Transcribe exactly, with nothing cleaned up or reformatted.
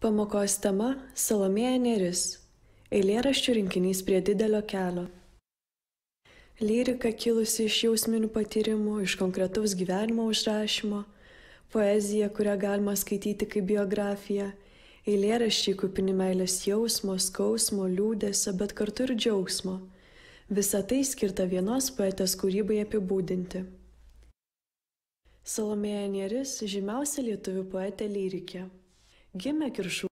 Pamokos tema – Salomėja Nėris. Eilėraščių rinkinys Prie didelio kelio. Lyrika kilusi iš jausminių patyrimų, iš konkretaus gyvenimo užrašymo, poezija, kurią galima skaityti kaip biografiją, eilėraščiai kupini meilės jausmo, skausmo, liūdesio, bet kartu ir džiaugsmo. Visa tai skirta vienos poetės kūrybai apibūdinti. Salomėja Nėris – žymiausia lietuvių poetė lyrikė. Gimė Kiršų